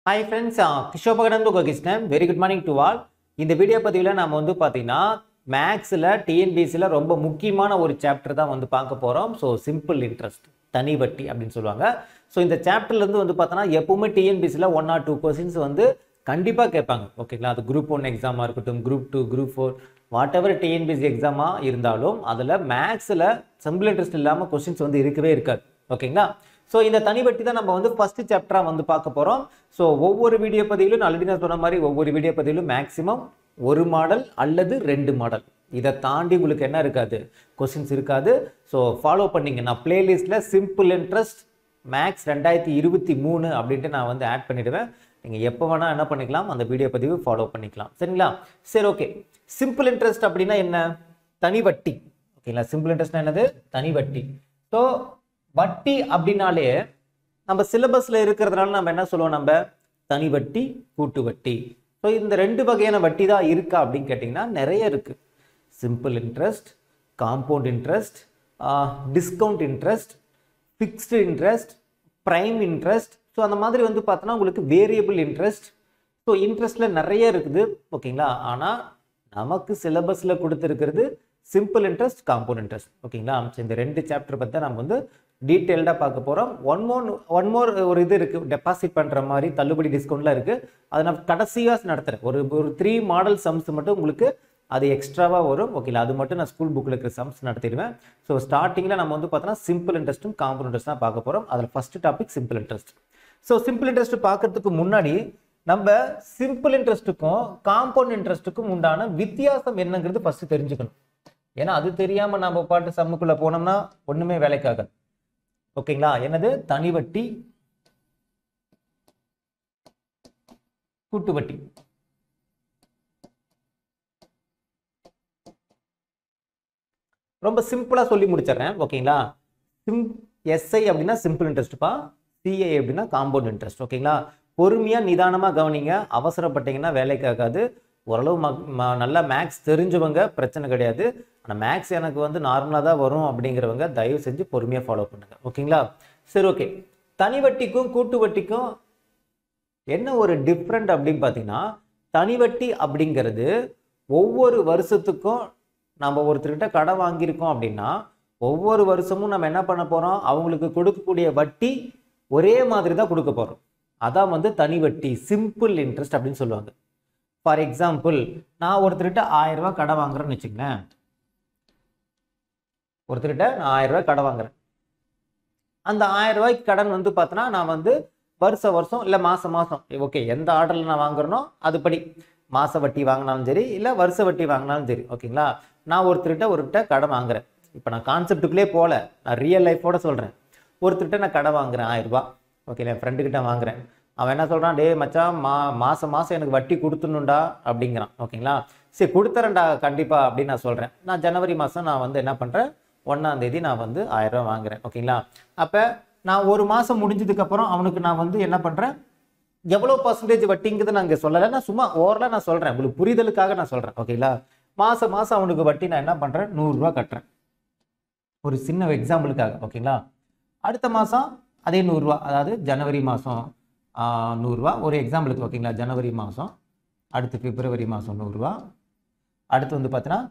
Hi friends, Krishoba very good morning to all. இந்த video பதிவில் நாம வந்து பார்த்தீங்கன்னா மேக்ஸில் டிஎன்பிஎஸ்சியில் ரொம்ப முக்கியமான ஒரு சாப்டர் தான் வந்து பார்க்க போகிறோம். ஸோ சிம்பிள் இன்ட்ரெஸ்ட் தனி வட்டி அப்படின்னு சொல்லுவாங்க. ஸோ இந்த சாப்டர்லேருந்து வந்து பார்த்தோன்னா எப்பவுமே டிஎன்பிஎஸ்சியில் 1 or 2 கொஸ்டின்ஸ் வந்து கண்டிப்பாக கேட்பாங்க. ஓகேங்களா, அது குரூப் 1 எக்ஸாமாக இருக்கட்டும், group 2, group 4, whatever TNPSC எக்ஸாமாக இருந்தாலும் அதில் மேக்ஸில் சிம்பிள் இன்ட்ரெஸ்ட் இல்லாமல் கொஸ்டின்ஸ் வந்து இருக்கவே இருக்காது. ஓகேங்களா, ஸோ இந்த தனி வட்டி தான் நம்ம வந்து ஃபர்ஸ்ட் சாப்டராக வந்து பார்க்க போகிறோம். ஸோ ஒவ்வொரு வீடியோ பதிவிலும் ஆல்ரெடி நான் சொன்ன மாதிரி ஒவ்வொரு வீடியோ பதிவிலும் மேக்ஸிமம் ஒரு மாடல் அல்லது 2 மாடல், இதை தாண்டி உங்களுக்கு என்ன இருக்காது, கொஸ்டின்ஸ் இருக்காது. ஸோ ஃபாலோ பண்ணிங்க. நான் பிளேலிஸ்ட்டில் சிம்பிள் இன்ட்ரெஸ்ட் மேக்ஸ் 2023 அப்படின்ட்டு நான் வந்து ஆட் பண்ணிவிடுவேன். நீங்கள் எப்போ வேணால் என்ன பண்ணிக்கலாம், அந்த வீடியோ பதிவு ஃபாலோ பண்ணிக்கலாம். சரிங்களா, சரி ஓகே. சிம்பிள் இன்ட்ரெஸ்ட் அப்படின்னா என்ன? தனி வட்டி. ஓகேங்களா, சிம்பிள் இன்ட்ரெஸ்ட்னா என்னது? தனி வட்டி. ஸோ வட்டி அப்படின்னாலே நம்ம சிலபஸ்ல இருக்கிறதுனால நம்ம என்ன சொல்லுவோம், நம்ம தனி வட்டி, கூட்டு வட்டி. ஸோ இந்த 2 வகையான வட்டி தான் இருக்கா அப்படின்னு கேட்டிங்கன்னா நிறைய இருக்கு. Simple interest, compound interest, discount interest, fixed interest, prime interest. So அந்த மாதிரி வந்து பார்த்தோன்னா உங்களுக்கு வேரியபிள் இன்ட்ரெஸ்ட். ஸோ இன்ட்ரெஸ்ட்ல நிறைய இருக்குது. ஓகேங்களா, ஆனால் நமக்கு சிலபஸ்ல கொடுத்துருக்கிறது சிம்பிள் இன்ட்ரெஸ்ட், காம்பவுண்ட் இன்ட்ரெஸ்ட். ஓகேங்களா, இந்த 2 சாப்டர் பற்றி நம்ம வந்து டீட்டெயில்டாக பார்க்க போகிறோம். ஒன் மோர் ஒரு இது இருக்குது, டெபாசிட் பண்ணுற மாதிரி தள்ளுபடி டிஸ்கவுண்ட்லாம் இருக்குது. அதை நான் கடைசியாக நடத்துகிறேன். ஒரு 3 மாடல் சம்ஸ் மட்டும் உங்களுக்கு அது எக்ஸ்ட்ராவாக வரும். ஓகேங்களா, அது மட்டும் நான் ஸ்கூல் புக்கில் இருக்கிற சம்ஸ் நடத்திடுவேன். ஸோ ஸ்டார்டிங்கில் நம்ம வந்து பார்த்தோன்னா சிம்பிள் இன்ட்ரெஸ்ட்டும் காம்பவுண்ட் இன்ட்ரெஸ்ட் தான் பார்க்க போகிறோம். அதில் first topic simple interest. So simple interest பார்க்கறதுக்கு முன்னாடி நம்ம சிம்பிள் இன்ட்ரெஸ்ட்டுக்கும் காம்பவுண்ட் இன்ட்ரெஸ்ட்டுக்கும் உண்டான வித்தியாசம் என்னங்கிறது ஃபர்ஸ்ட் தெரிஞ்சுக்கணும். ஏன்னா அது தெரியாமல் நம்ம பாட்டு சம்முக்குள்ளே போனோம்னா ஒன்றுமே வேலைக்காகாது. ஓகேங்களா, என்னது? தனி வட்டி, கூட்டு வட்டி. ரொம்ப சிம்பிளா சொல்லி முடிச்சிடறேன். ஓகேங்களா, எஸ்ஐ அப்படின்னா சிம்பிள் இன்ட்ரெஸ்ட்பா, சிஐ அப்படின்னா காம்பவுண்ட் இன்ட்ரெஸ்ட். ஓகேங்களா, பொறுமையா நிதானமா கவனிங்க. அவசரப்பட்டீங்கன்னா வேலைக்கு ஆகாது. ஓரளவு நல்லா மேக்ஸ் தெரிஞ்சவங்க பிரச்சனை கிடையாது. ஆனால் மேக்ஸ் எனக்கு வந்து நார்மலாக தான் வரும் அப்படிங்கிறவங்க தயவு செஞ்சு பொறுமையாக ஃபாலோ பண்ணுங்க. ஓகேங்களா, சரி ஓகே. தனி வட்டிக்கும் கூட்டு வட்டிக்கும் என்ன ஒரு டிஃப்ரெண்ட் அப்படின்னு பார்த்தீங்கன்னா, தனி வட்டி அப்படிங்கிறது ஒவ்வொரு வருஷத்துக்கும் நம்ம ஒருத்தர்கிட்ட கடன் வாங்கியிருக்கோம் அப்படின்னா ஒவ்வொரு வருஷமும் நம்ம என்ன பண்ண போகிறோம், அவங்களுக்கு கொடுக்கக்கூடிய வட்டி ஒரே மாதிரி தான் கொடுக்க போகிறோம். அதான் வந்து தனி வட்டி, சிம்பிள் இன்ட்ரெஸ்ட் அப்படின்னு சொல்லுவாங்க. ஃபார் எக்ஸாம்பிள், நான் ஒருத்தர்கிட்ட 1000 ரூபாய் கடன் வாங்குறேன்னு வச்சுங்களேன். ஒருத்தர்கிட்ட நான் 1000 ரூபாய் கடன் வாங்குறேன். அந்த 1000 ரூபாய்க்கு கடன் வந்து பார்த்தோன்னா நான் வந்து வருஷம் இல்லை மாதம் ஓகே, எந்த ஆர்டரில் நான் வாங்குறேனோ அதுபடி மாச வட்டி வாங்கினாலும் சரி, இல்லை வருஷ வட்டி வாங்கினாலும் சரி. ஓகேங்களா, நான் ஒருத்தர்கிட்ட கடன் வாங்குறேன். இப்போ நான் கான்செப்டுக்குள்ளே போகல, நான் ரியல் லைஃபோட சொல்கிறேன். ஒருத்தர்கிட்ட நான் கடன் வாங்குறேன் 1000 ரூபாய். ஓகே, என் ஃப்ரெண்டுக்கிட்ட வாங்குறேன். அவன் என்ன சொல்கிறான், டே மச்சான் மாதம் எனக்கு வட்டி கொடுத்துணுண்டா அப்படிங்கிறான். ஓகேங்களா, சரி கொடுத்துறேன்டா கண்டிப்பாக அப்படின்னு நான் சொல்கிறேன். நான் ஜனவரி மாதம் நான் வந்து என்ன பண்ணுறேன், 1ஆம் தேதி நான் வந்து 1000 ரூபாய் வாங்குறேன். ஓகேங்களா, அப்போ நான் ஒரு மாதம் முடிஞ்சதுக்கப்புறம் அவனுக்கு நான் வந்து என்ன பண்ணுறேன், எவ்வளோ பர்சன்டேஜ் வட்டிங்கிறது நான் இங்கே சொல்லலை, நான் சும்மா ஓவரலாக நான் சொல்கிறேன், உங்களுக்கு புரிதலுக்காக நான் சொல்கிறேன். ஓகேங்களா, மாதம் அவனுக்கு வட்டி நான் என்ன பண்ணுறேன், 100 ரூபா கட்டுறேன். ஒரு சின்ன எக்ஸாம்பிளுக்காக. ஓகேங்களா, அடுத்த மாதம் அதே 100 ரூபா, அதாவது ஜனவரி மாதம் 100 ரூபா ஒரு எக்ஸாம்பிளுக்கு. ஓகேங்களா, ஜனவரி மாதம், அடுத்து பிப்ரவரி மாதம் 100 ரூபா, அடுத்து வந்து பார்த்தீங்கன்னா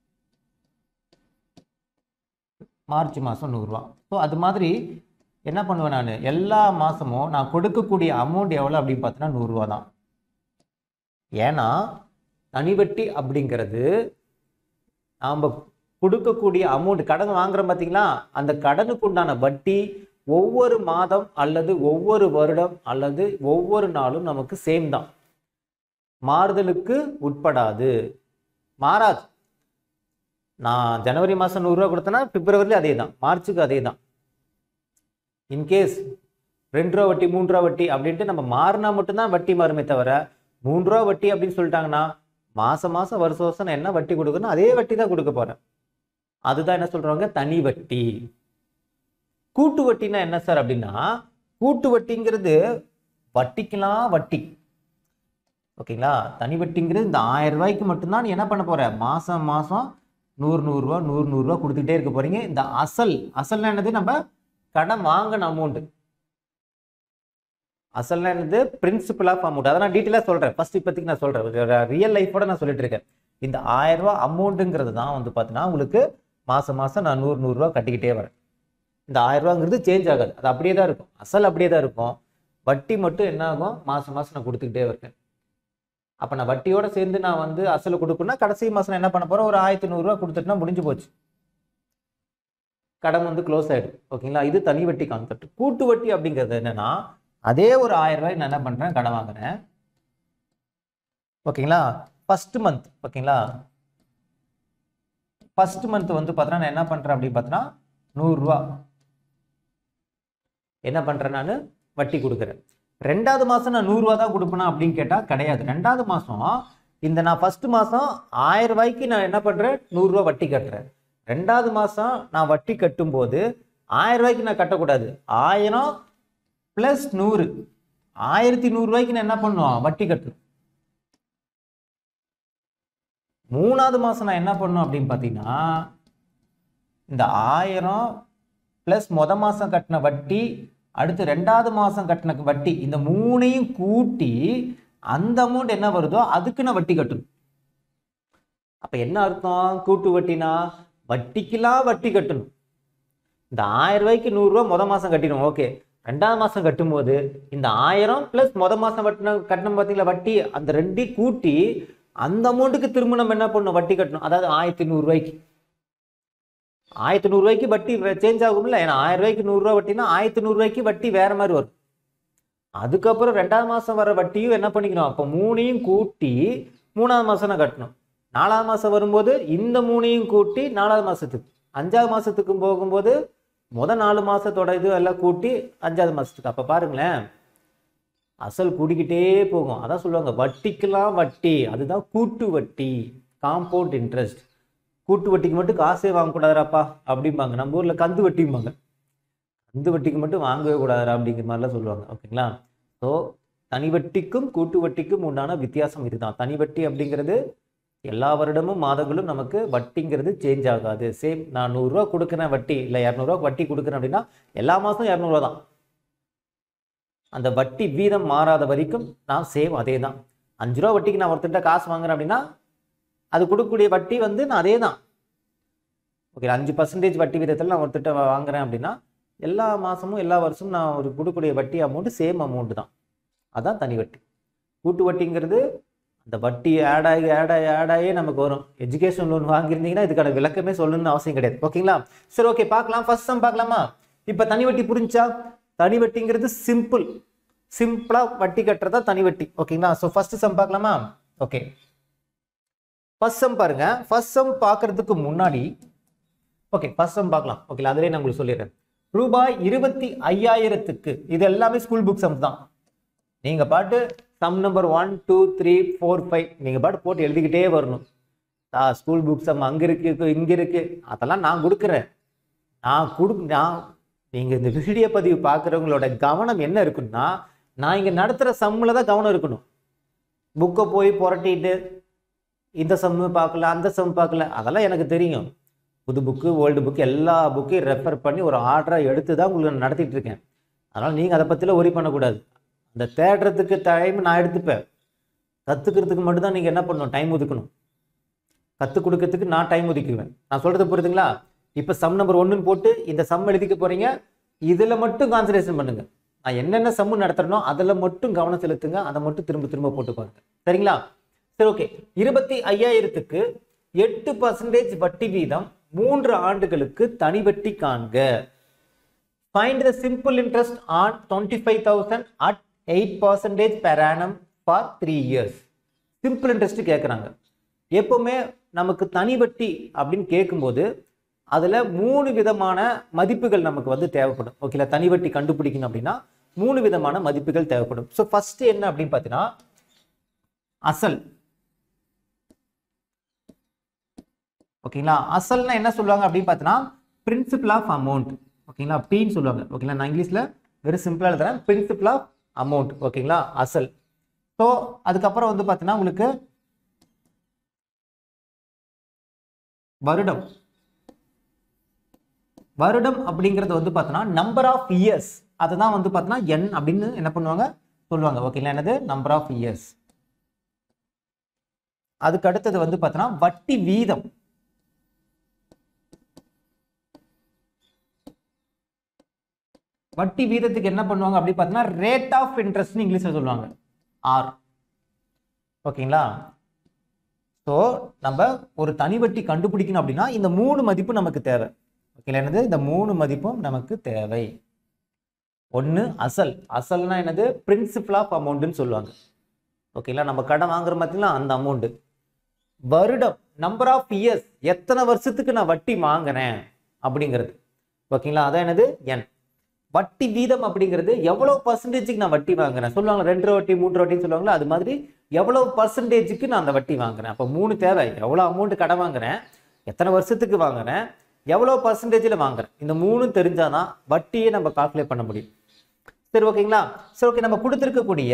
மார்ச் மாதம் 100 ரூபா. ஸோ அது மாதிரி என்ன பண்ணுவேன், நான் எல்லா மாதமும் நான் கொடுக்கக்கூடிய அமௌண்ட் எவ்வளோ அப்படின்னு பார்த்தீங்கன்னா 100 ரூபா தான். ஏன்னா தனி வட்டி அப்படிங்கிறது நாம் கொடுக்கக்கூடிய அமௌண்ட், கடன் வாங்குறோம் பார்த்தீங்களா, அந்த கடனுக்கு உண்டான வட்டி ஒவ்வொரு மாதம் அல்லது ஒவ்வொரு வருடம் அல்லது ஒவ்வொரு நாளும் நமக்கு சேம் தான், மாறுதலுக்கு உட்படாது, மாறாது. நான் ஜனவரி மாதம் 100 ரூபா கொடுத்தேன்னா பிப்ரவரியில் அதே தான், மார்ச்சுக்கு அதே தான். இன்கேஸ் 2 ரூபா வட்டி 3 ரூபா வட்டி அப்படின்ட்டு நம்ம மாறினா மட்டும்தான் வட்டி மாறுமே தவிர, 3 ரூபா வட்டி அப்படின்னு சொல்லிட்டாங்கன்னா மாதம் வருஷம் நான் என்ன வட்டி கொடுக்கணும் அதே வட்டி தான் கொடுக்க போறேன். அதுதான் என்ன சொல்றாங்க, தனி வட்டி. கூட்டு வட்டினா என்ன சார் அப்படின்னா, கூட்டு வட்டிங்கிறது வட்டிக்கலாம் வட்டி. ஓகேங்களா, தனி வட்டிங்கிறது இந்த 1000 ரூபாய்க்கு மட்டும்தான் நீ என்ன பண்ண போற, மாசம் 100 ரூபா 100 ரூபா கொடுத்துக்கிட்டே இருக்க போறீங்க. இந்த அசல்னா என்னது, நம்ம கடன் வாங்கின அமௌண்ட், அசல்னா என்னது? Principal of amount. அதை நான் டீட்டெயிலாக சொல்கிறேன். ஃபர்ஸ்ட் இப்போதைக்கு நான் சொல்கிறேன், ரியல் லைஃபோட நான் சொல்லிட்டு இருக்கேன். இந்த 1000 ரூபா அமௌண்ட்டுங்கிறது தான் வந்து பார்த்தீங்கன்னா உங்களுக்கு மாதம் மாதம் நான் 100 ரூபா கட்டிக்கிட்டே வரேன். இந்த 1000 ரூபாங்கிறது சேஞ்ச் ஆகாது, அது அப்படியே தான் இருக்கும். அசல் அப்படியே தான் இருக்கும், வட்டி மட்டும் என்ன ஆகும்? மாதம் மாதம் நான் கொடுத்துக்கிட்டே இருக்கேன். அப்போ நான் வட்டியோட சேர்ந்து நான் வந்து அசல் கொடுக்கணும்னா கடைசி மாதம் நான் என்ன பண்ண போகிறேன்? ஒரு 1100 ரூபா கொடுத்துட்டுனா முடிஞ்சு போச்சு, கடன் வந்து க்ளோஸ் ஆகிடும். ஓகேங்களா? இது தனி வட்டி கான்செப்ட். கூட்டு வட்டி அப்படிங்கிறது என்னன்னா, அதே ஒரு 1000 ரூபாய் நான் என்ன பண்ணுறேன்? கடன் வாங்குறேன். ஓகேங்களா? ஃபர்ஸ்ட் மந்த், ஓகேங்களா, ஃபர்ஸ்ட் மந்த் வந்து பார்த்தீங்கன்னா நான் என்ன பண்ணுறேன் அப்படின்னு பார்த்தீங்கன்னா 100 ரூபா என்ன பண்ணுறேன்? நான் வட்டி கொடுக்குறேன். ரெண்டாவது மாதம் நான் 100 ரூபா தான் கொடுப்பேனா அப்படின்னு கேட்டால் கிடையாது. ரெண்டாவது மாதம் இந்த நான் ஃபர்ஸ்ட் மாதம் 1000 ரூபாய்க்கு நான் என்ன பண்ணுறேன்? 100 ரூபா வட்டி கட்டுறேன். ரெண்டாவது மாதம் நான் வட்டி கட்டும்போது 1000 ரூபாய்க்கு நான் கட்டக்கூடாது, 1000 + 100 1100 ரூபாய்க்கு நான் என்ன பண்ணுவோம்? வட்டி கட்டணும். மூணாவது மாதம் நான் என்ன பண்ணணும் அப்படின்னு பார்த்தீங்கன்னா, இந்த 1000 + மொதல் மாதம் கட்டின வட்டி, அடுத்து ரெண்டாவது மாதம் கட்டின வட்டி, இந்த மூணையும் கூட்டி அந்த அமௌண்ட் என்ன வருதோ அதுக்கு நான் வட்டி கட்டணும். அப்போ என்ன அர்த்தம்? கூட்டு வட்டினா வட்டிக்கெல்லாம் வட்டி கட்டணும். இந்த 1000 ரூபாய்க்கு 100 ரூபா மொதல் மாதம் கட்டிடும், ஓகே. ரெண்டாவது மாதம் கட்டும்போது இந்த 1000 + மொதல் மாதம் கட்டணும் பார்த்தீங்களா வட்டி, அந்த ரெண்டையும் கூட்டி அந்த அமௌண்ட்டுக்கு திரும்ப நம்ம என்ன பண்ணணும்? வட்டி கட்டணும். அதாவது 1100 ரூபாய்க்கு 1100 ரூபாய்க்கு வட்டி சேஞ்ச் ஆகும்ல. ஏன்னா 1000 ரூபாய்க்கு 100 ரூபா வட்டினா 1100 ரூபாய்க்கு வட்டி வேற மாதிரி வரும். அதுக்கப்புறம் ரெண்டாவது மாதம் வர வட்டியும் என்ன பண்ணிக்கணும்? அப்போ மூணையும் கூட்டி மூணாவது மாதம் நான் கட்டணும். நாலாவது மாதம் வரும்போது இந்த மூணையும் கூட்டி நாலாவது மாதத்துக்கு, அஞ்சாவது மாதத்துக்கு போகும்போது முதல் 4 மாதத்தோட இது எல்லாம் கூட்டி 5வது மாதத்துக்கு. அப்போ பாருங்களேன், அசல் கூடிக்கிட்டே போகும். அதான் சொல்லுவாங்க வட்டிக்கெல்லாம் வட்டி, அதுதான் கூட்டு வட்டி, காம்பவுண்ட் இன்ட்ரெஸ்ட். கூட்டு வட்டிக்கு மட்டும் காசே வாங்கக்கூடாதுராப்பா அப்படிம்பாங்க. நம்ம ஊரில் கந்து வட்டிம்பாங்க, கந்து வட்டிக்கு மட்டும் வாங்கவே கூடாதுரா அப்படிங்கிற மாதிரிலாம் சொல்லுவாங்க. ஓகேங்களா? ஸோ தனி வட்டிக்கும் கூட்டு வட்டிக்கும் உண்டான வித்தியாசம் இதுதான். தனி வட்டி அப்படிங்கிறது எல்லா வருடமும் மாதங்களும் நமக்கு வட்டிங்கிறது சேஞ்ச் ஆகாது. சேம் நான் 100 ரூபா கொடுக்குறேன் வட்டி, இல்லை 200 ரூபா வட்டி கொடுக்குறேன் அப்படின்னா எல்லா மாதம் 200 ரூபா தான். அந்த வட்டி வீதம் மாறாத வரைக்கும் நான் சேம் அதே தான். 5 ரூபா வட்டிக்கு நான் ஒருத்தர்கிட்ட காசு வாங்குறேன் அப்படின்னா அது கொடுக்கக்கூடிய வட்டி வந்து நான் அதே தான். ஓகே, 5% வட்டி வீதத்தில் நான் ஒருத்தர்கிட்ட வாங்குறேன் அப்படின்னா எல்லா மாதமும் எல்லா வருஷமும் நான் ஒரு கொடுக்கக்கூடிய வட்டி அமௌண்ட்டு சேம் அமௌண்ட்டு தான். அதான் தனி வட்டி. கூட்டு வட்டிங்கிறது அந்த வட்டி ஆட் ஆகி நமக்கு வரும். எஜுகேஷன் லோன் வாங்கியிருந்தீங்கன்னா இதுக்கான விளக்கமே சொல்லணும்னு அவசியம் கிடையாது. ஓகேங்களா? சரி, ஓகே, பார்க்கலாம். ஃபர்ஸ்ட் சம் பார்க்கலாமா? இப்போ தனி வட்டி புரிஞ்சா? தனி வட்டிங்கிறது சிம்பிளா வட்டி கட்டுறதா தனி வட்டி. ஓகேங்களா? ஸோ ஃபர்ஸ்ட் சம் பார்க்கலாமா? ஓகே, ஃபர்ஸ்ட் சம் பாருங்க. ஃபர்ஸ்ட் சம் பார்க்கறதுக்கு முன்னாடி ஓகே ஃபர்ஸ்ட் சம் பார்க்கலாம். ஓகே, அதிலே நான் உங்களுக்கு சொல்லிடுறேன். ரூபாய் 25,000க்கு, இது எல்லாமே ஸ்கூல் புக் சம் தான். நீங்க பாட்டு சம் நம்பர் 1 2 3 4 5 நீங்க பாட்டு போட்டு எழுதிக்கிட்டே வரணும். ஸ்கூல் புக் சம் அங்க இருக்கு இங்க இருக்கு, அதெல்லாம் நான் கொடுக்குறேன். நீங்க இந்த வீடியோ பதிவு பார்க்குறவங்களோட கவனம் என்ன இருக்குன்னா, நான் இங்க நடத்துற சம்மில் தான் கவனம் இருக்கணும். புக்கை போய் புரட்டிட்டு இந்த சம்மு பார்க்கல அந்த சம் பார்க்கல, அதெல்லாம் எனக்கு தெரியும். புது புக்கு ஓல்டு புக்கு எல்லா புக்கையும் ரெஃபர் பண்ணி ஒரு ஆர்டராக எடுத்து தான் உங்களுக்கு நடத்திட்டு இருக்கேன். அதனால் நீங்கள் அதை பற்றிலாம் ஒரி பண்ணக்கூடாது. அந்த தேடுறதுக்கு டைம் நான் எடுத்துப்பேன், கற்றுக்கிறதுக்கு மட்டும்தான் நீங்கள் என்ன பண்ணணும்? டைம் ஒதுக்கணும். கற்றுக் கொடுக்கறதுக்கு நான் டைம் ஒதுக்குவேன். நான் சொல்கிறது புரியுதுங்களா? இப்போ சம் நம்பர் 1ன்னு போட்டு இந்த சம் எழுதிக்க போகிறீங்க, இதில் மட்டும் கான்சன்ட்ரேஷன் பண்ணுங்கள். நான் என்னென்ன சம்மு நடத்துறனோ அதில் மட்டும் கவனம் செலுத்துங்க, அதை மட்டும் திரும்ப திரும்ப போட்டு பாருங்க. சரிங்களா? சரி, ஓகே. 25,000க்கு 8% வட்டி வீதம் 3 ஆண்டுகளுக்கு தனி வட்டி காண்க. Find the simple interest on 25,000 at 8% per annum for 3 years. Simple interest கேட்குறாங்க. எப்பவுமே நமக்கு தனி வட்டி அப்படின்னு கேட்கும்போது அதில் 3 விதமான மதிப்புகள் நமக்கு வந்து தேவைப்படும். ஓகேங்களா? தனி வட்டி கண்டுபிடிக்கணும் அப்படின்னா 3 விதமான மதிப்புகள் தேவைப்படும். ஸோ ஃபர்ஸ்ட் என்ன அப்படின்னு பார்த்தீங்கன்னா அசல். ஓகேங்களா? அசல்னா என்ன சொல்லுவாங்க அப்படின்னு பார்த்தீங்கன்னா பிரின்சிபல் ஆஃப் அமௌண்ட். ஓகேங்களா? பின்னு சொல்லுவாங்க. ஓகேங்களா? நான் இங்கிலீஷில் வெறும் சிம்பிளாக எழுதுறேன், பிரின்சிபல் ஆஃப் அமௌண்ட். ஓகேங்களா? அசல். ஸோ அதுக்கப்புறம் வந்து பார்த்தீங்கன்னா உங்களுக்கு வருடம். வருடம் அப்படிங்கிறது வந்து பார்த்தீங்கன்னா நம்பர் ஆஃப் இயர்ஸ், அதை தான் வந்து பார்த்தீங்கன்னா என் அப்படின்னு என்ன பண்ணுவாங்க? சொல்லுவாங்க. ஓகேங்களா, என்னது நம்பர் ஆஃப் இயர்ஸ். அதுக்கு அடுத்தது வந்து பார்த்தோன்னா வட்டி வீதம். வட்டி வீதத்துக்கு என்ன பண்ணுவாங்க அப்படி பார்த்தோன்னா ரேட் ஆஃப் இன்ட்ரெஸ்ட் இங்கிலீஷ்ல சொல்லுவாங்க, ஆர். ஓகேங்களா, ஸோ நம்ம ஒரு தனி வட்டி கண்டுபிடிக்கணும் அப்படின்னா இந்த 3 மதிப்பு நமக்கு தேவை. ஓகேங்களா, என்னது இந்த 3 மதிப்பும் நமக்கு தேவை. ஒன்று அசல். அசல்னா என்னது பிரின்சிபல் ஆஃப் அமௌண்ட்னு சொல்லுவாங்க. ஓகேங்களா, நம்ம கடன் வாங்குற பார்த்தீங்களா அந்த அமௌண்ட். வருடம் நம்பர் ஆஃப் இயர்ஸ், எத்தனை வருஷத்துக்கு நான் வட்டி வாங்குறேன் அப்படிங்கிறது. ஓகேங்களா, அதான் என்னது என். வட்டி வீதம் அப்படிங்கிறது எவ்வளவு பர்சன்டேஜுக்கு நான் வட்டி வாங்குறேன் சொல்லுவாங்க. 2 வட்டி 3 வட்டின்னு சொல்லுவாங்களா, அது மாதிரி எவ்வளவு பர்சன்டேஜுக்கு நான் அந்த வட்டி வாங்குறேன். அப்போ 3 தேவை. எவ்வளோ அமௌண்ட் கடன் வாங்குறேன், எத்தனை வருஷத்துக்கு வாங்குறேன், எவ்வளோ பர்சன்டேஜில் வாங்குறேன், இந்த 3 தெரிஞ்சாதான் வட்டியை நம்ம கால்குலேட் பண்ண முடியும். சரி, ஓகேங்களா. சரி, ஓகே, நம்ம கொடுத்துருக்கக்கூடிய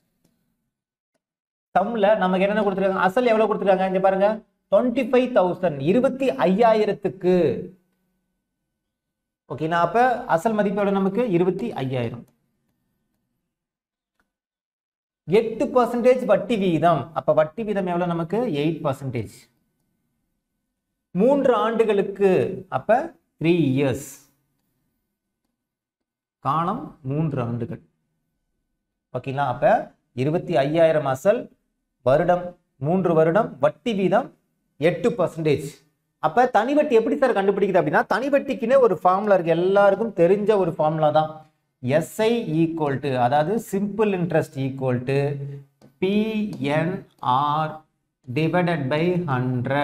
சம்ல நமக்கு என்னென்ன கொடுத்துருக்காங்க, அசல் எவ்வளோ கொடுத்துருக்காங்க இங்க பாருங்க, 25,000 25,000க்கு. ஓகேங்களா, அப்ப அசல் மதிப்பு எவ்வளவு நமக்கு 25,000. 8% வட்டி வீதம். அப்ப வட்டி வீதம் எவ்வளவு நமக்கு 8%. 3 ஆண்டுகளுக்கு, அப்ப 3 years. காலம் 3 ஆண்டுகள். ஓகேங்களா, அப்ப 25,000 அசல், வருடம் 3 வருடம், வட்டி வீதம் 8%. அப்ப தனி வட்டி எப்படி சார் கண்டுபிடிக்குது அப்படின்னா, தனி வட்டிக்குன்னு ஒரு ஃபார்முலா இருக்கு, எல்லாருக்கும் தெரிஞ்ச ஒரு ஃபார்முலா தான். SI ஈக்குவல் டு, அதாவது simple interest equal to PNR divided by 100.